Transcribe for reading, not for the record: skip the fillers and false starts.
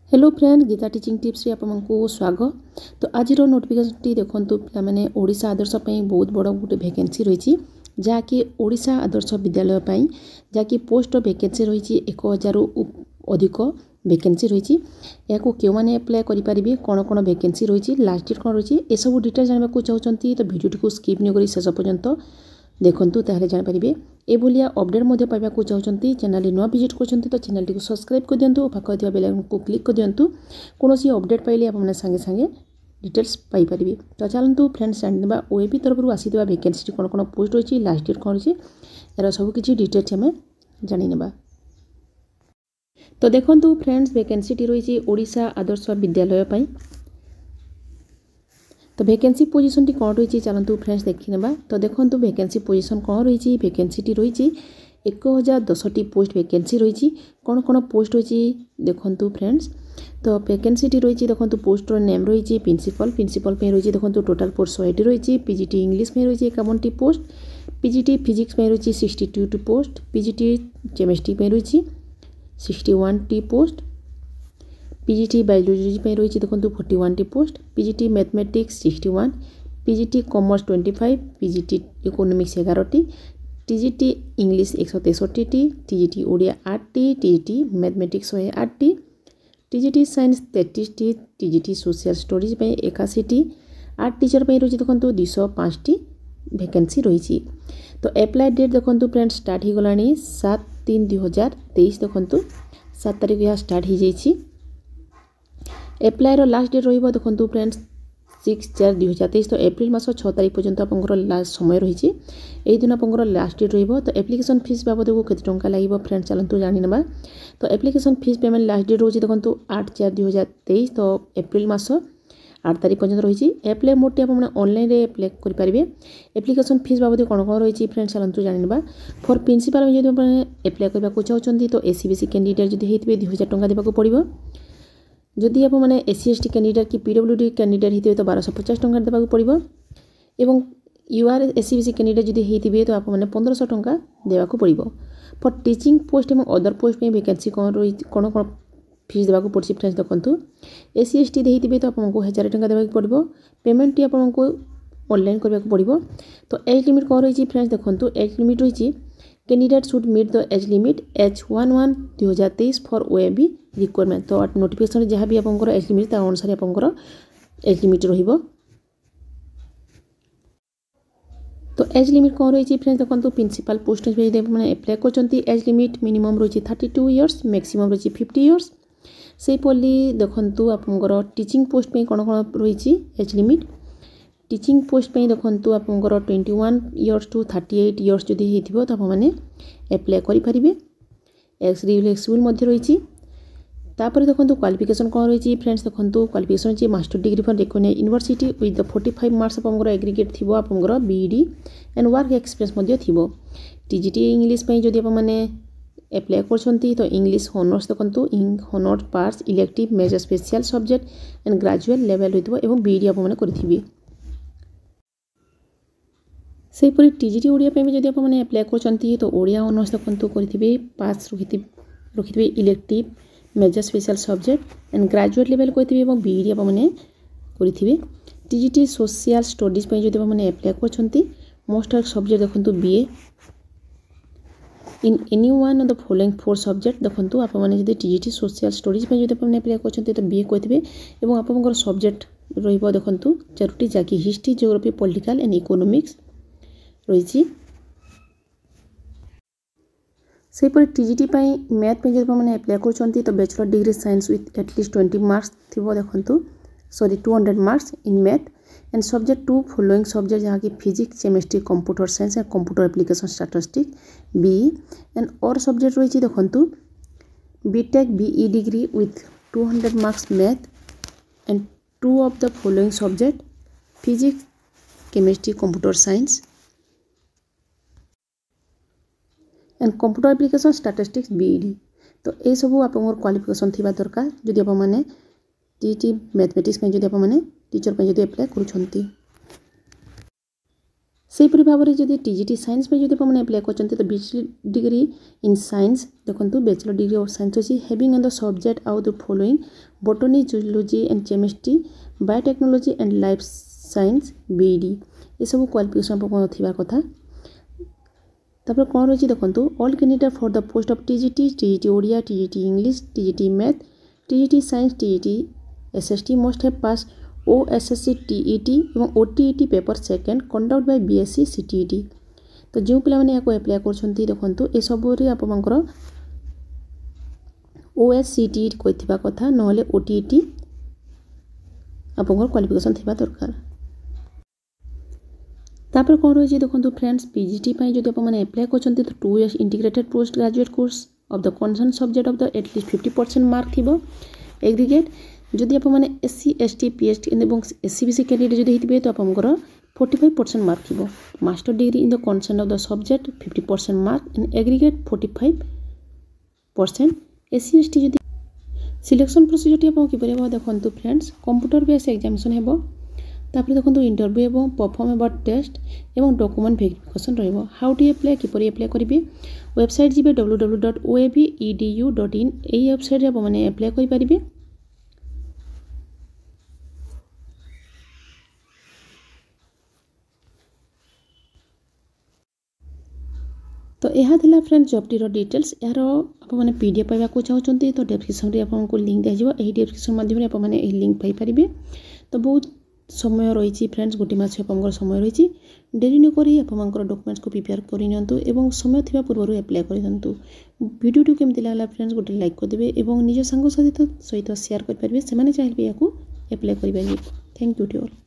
Hello friend Gita teaching tips रे आपको स्वागत। तो आज नोटिफिकेशन टी देखंतु पिला माने ओडिशा आदर्श पई बहुत बड़ गोटे वैकेंसी रही जहाँकि ओडिशा आदर्श विद्यालय पई जहाँकि पोस्ट वैकेंसी रही 1000 अधिक वैकेंसी रही। या क्यों मैंने अप्लाई करें कौन कौन वैकेंसी रही लास्ट डेट कौन रही ए सब डिटेल जानवा को चाहते तो वीडियो को स्किप नहीं करी शेष पर्यंत देखंतु ताहले जान पारिबे। ए भलिया अपडेट मध्ये पाइबा को चाहते चैनल नुआ विजिट करछंती तो चैनल को सब्सक्राइब कर दियंतु पाखै थिबा बेल आइकन को क्लिक कर दियंतु कोनोसी अपडेट पाइले आपन संगे संगे डिटेल्स पाई परिबे। तो चलंतु फ्रेंड्स जानबा ओएबी तरफ रु आसीतबा वैकेंसी कोन कोन पोस्ट होची लास्ट डेट कोन होची एरा सब किछि डिटेल्स हमें जानि नेबा। तो देखंतु फ्रेंड्स वैकेंसी टी रही ओडिशा आदर्श विद्यालय पई। तो वैकेंसी पोजीशन टी कौन रही चलतु फ्रेंड्स देखी नेबा। तो देखंतु वैकेंसी पोजीशन कौन रही वैकेंसी टी रही 1010 पोस्ट वैकेंसी रही कौन कौन पोस्ट होची देखंतु फ्रेंड्स। तो वैकेंसी टी रही देखंतु पोस्टर नेम रही प्रिंसिपल पे रही देखंतु टोटल पोस्ट 100 रही। पीजीटी इंग्लिश में रही 51 पोस्ट, पीजीटी फिजिक्स में रही 62 पोस्ट, पीजीटी केमिस्ट्री में रही 61 पोस्ट, पीजीटी बायोलॉजी पे रही देखंतु 41 post, PGT mathematics 61, PGT commerce 25, PGT economics 11, TGT English 163, TGT Odia 8, TGT mathematics 108, TGT science 33, TGT social studies पे 81, आर्ट टीचर पे रही देखंतु 205 वैकेंसी रही। तो एप्लाई डेट देखंतु फ्रेंड्स स्टार्ट हो गलानी 7/3/2023 देखंतु 7 तारिख यहाँ स्टार्ट हो जाइए। एप्लाई लास्ट डेट रही देखो फ्रेंड्स 6/4/2023 तो एप्रिल मास 6 तारिख पर्यंत आप लास्ट समय रही यही दिन आप लास्ट डेट रही। तो एप्लिकेशन फीस बाबद को केते टंका लगे फ्रेंड्स चलतु जानि नेबा। तो application fees payment last date रही देखो 8/4/2023 तो एप्रिल मास 8 तारिख पर्यंत रही। एप्लाई मोड आप ऑनलाइन रे एप्लाई करेंगे। एप्लिकेशन फीस बाबद कौन कौन रही फ्रेंड्स चलतु जानि नेबा। फॉर प्रिंसिपल में जो एप्लाई करने को चाहते तो एससीबीसी कैंडिडेट जो होते 2000 टंका देवाक पड़ो। जदि आप मैंने एससी एसटी कैंडिडेट कि पीडब्ल्यूडी कैंडिडेट होते तो 1250 टंका देवाक पड़ो। एवं यूआर एससीबीसी कैंडिडेट जदि होते तो आप 1500 टंका देवाक पड़ो। फॉर टीचिंग पोस्ट और अदर पोस्ट में वैकेंसी कौन रही कौन कौन फीस देवाक पड़ी फ्रेंड्स देखो। एससी एसटी होते तो आपको 1000 टंका देवाक पड़ो। पेमेंट आपको ऑनलाइन करने को पड़ो। तो एज लिमिट कौन रही फ्रेंड्स देखो। एज लिमिट रही candidate should meet the age limit H11/2023 for OAB requirement. तो नोटिफिकेशन जहाँ भी आप एज लिमिट अनुसार आप एज लिमिट रहिबो। तो एज लिमिट कौन रही फ्रेंड्स देखो। प्रिंसिपल पोस्ट मैंने एप्लाई करछंती एज लिमिट मिनिमम रही 32 इयर्स मैक्सिमम रही 50 इयर्स। से पल्ली देखो आप टीचिंग पोस्ट पे कौन कौन रही एज लिमिट। टीचिंग पोस्ट पे देखो आप 21 इयर्स टू 38 इयर्स जदि हो तो आपने एप्लाई करेंगे। एक्स रिफ्लेक्सिबल रही। तापर देखो क्वालिफिकेशन कौन रही फ्रेंड्स देखो। क्वालिफिकेशन रही master degree from recognised university with the 45 marks आप एग्रीगेट थी आप बीईडी एंड वर्क एक्सपीरियंस थी। टीजीटी इंग्लिश जदि आप एप्लाई करछंती तो इंग्लिश ऑनर्स देखो honours parts elective major special subject and graduate level होइतबो एवं बीईडी आप करिथिबे। सेहीपरि टीजीटी ओडिया पे जदि आप एप्लाई करछंती तो ओडिया ऑनर्स देखो करिथिबे पास रखिथिबे elective major special subject and graduate level करिथिबे एवं बीईडी आप करिथिबे। टीजीटी सोशल स्टडीज पे जदि आप एप्लाई करछंती मोस्ट ऑफ सब्जेक्ट देखो BA in any one of the following 4 subject देखो। आप टीजीटी सोशल स्टडीज पे जदि आप एप्लाई करछंती तो बीए करिथिबे एवं आप सब्जेक्ट रहिबो देखो 4टी जाकि history geography political and economics रही। सेहीपरि टीजीटी मैथ पे जब मैंने एप्लाई करछंती तो bachelor degree science with at least 20 marks थी देखो 200 marks in math and subject 2 following subject जहाँ कि physics chemistry computer science and computer application statistic BE and और सब्जेक्ट रही देखो BTech BE degree with 200 marks math and 2 of the following subject physics chemistry computer science and computer application statistics BEd. तो ये सब आप qualification थी दरकार जदि आप मैंने टीटी मैथमेटिक्स में जदि आप टीचर पे जदि एप्लाई करूछंती। सेहीपरि भाव में जब टीजीटी साइंस में जब आपने अप्लाई कर तो बैचलर डिग्री इन साइंस देखो बैचलर डिग्री ऑफ साइंस अच्छी हैविंग ऑन द सब्जेक्ट आउ the following botany zoology and chemistry biotechnology and life science BEd ये सब क्वालिफिकेशन आप थिबा कथा। तापर कौन रही देखो all candidate for the post of TGT TGT Odia TGT English TGT math TGT science TGT SST must have pass OSSC TET or OTET paper second conduct by BSC CTET. तो जो पिला माने याको अप्लाई करछंती देखंतु ए सब रे आपमंकर ओएससीटीईटी कोइथिबा कथा नहले ओटीईटी आपमंकर क्वालिफिकेशन थिबा दरकार। तापर कौन रही देखो फ्रेंड्स पीजीटी जब आप अप्लाई कर 2 years integrated post graduate course of the concern subject of the at least 50% mark थी एग्रीगेट जदि आप SC ST PHD or SCBC candidate जब होते तो आप 45% मार्क थी। Master degree in the concern of the subject 50% mark in aggregate 45%। SC ST जदि selection procedure आप कि देखो फ्रेंड्स कंप्यूटर बेस एग्जामिनेशन है तापर देखो interview or perform about test or document verification रहिबो। हाउ टू अप्लाई किपरि अप्लाई करिवे वेबसाइट जिबे www.oabedu.in एई वेबसाइट रे आपने अप्लाई करि परिबे। तो यह थिला फ्रेंड्स जॉब टीर डिटेल्स यार आपने पीडीएफ पाइबा को चाहते तो डिस्क्रिप्शन रे आपको लिंक दिया एही डिस्क्रिप्शन माध्यम रे आपने एही लिंक पाई परिबे। तो बहुत समय रही फ्रेंड्स गोटे मास आपंकर समय रही डेरी न करी आपंकर डॉक्यूमेंट्स को प्रिपेयर करनियंतु एवं समय थिबा पूर्व अप्लाई करदियंतु। वीडियो केमति लागला फ्रेंड्स गोटे लाइक कर देबे एवं निज संग सहित शेयर कर परिबे सेमाने चाहे याकू अप्लाई करि परिबे। Thank you to all.